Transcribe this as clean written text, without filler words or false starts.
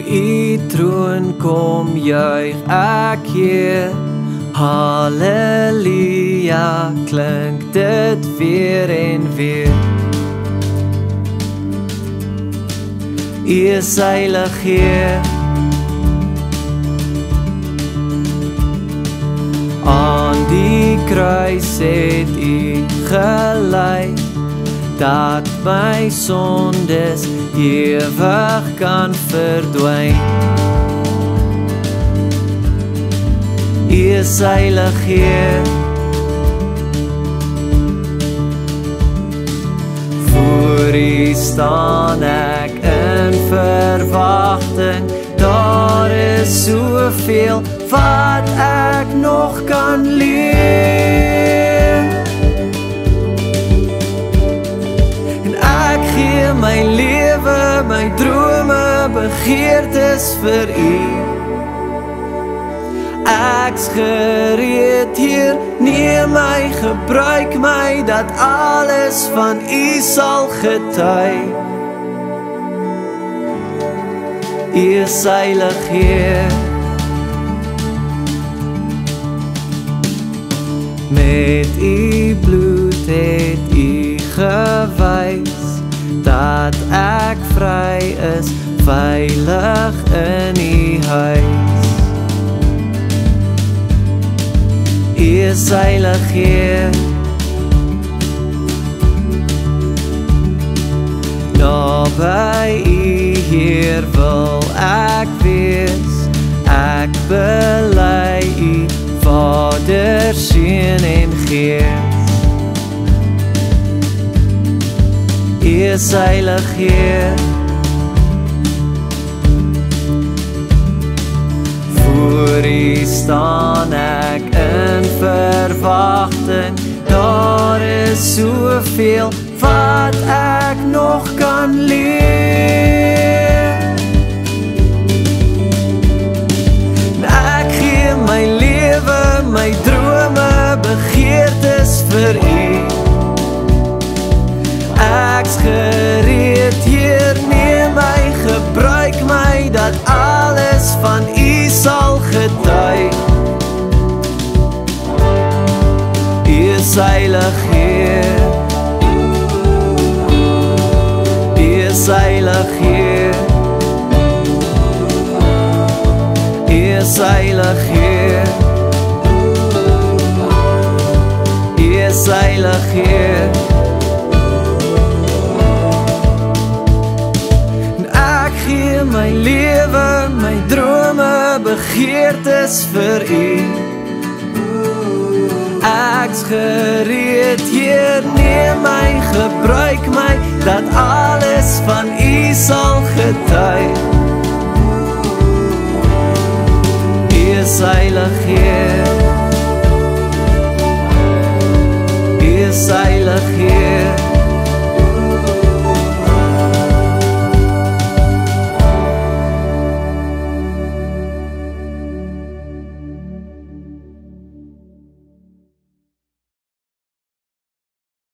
U troon kom juig ek Heer. Halleluja, klink dit weer en weer. U is heilig Heer. Aan die kruis het U gelei, dat my sondes ewig kan verdwyn. U is heilig Heer. Voor U staan ek in verwagting. Daar is soveel wat ek nog kan leer. En ek gee my lewe, my drome, begeertes vir U. Ek's gereed Heer, neem my, gebruik my, dat alles van U sal getuig. U is heilig Heer. Met U bloed het U gewys, dat ek vry is, veilig in U huis. U is heilig Heer. Naby U Heer wil ek wees. Ek bely U Vader, Seun en Gees. U is heilig Heer. Voor U staan ek in verwagting. Daar is soveel wat ek nog kan leer. En ek gee my lewe, my drome, begeertes vir U. Ek's gereed Heer, neem my, gebruik my, dat alles van U sal getuig. U is heilig Heer. U is heilig Heer. U is heilig Heer. U is heilig Heer. En ek gee my lewe, my drome, begeertes vir U. Ek's gereed Heer, neem my, gebruik my, dat alles van U sal getuig. U is heilig Heer. U is heilig Heer.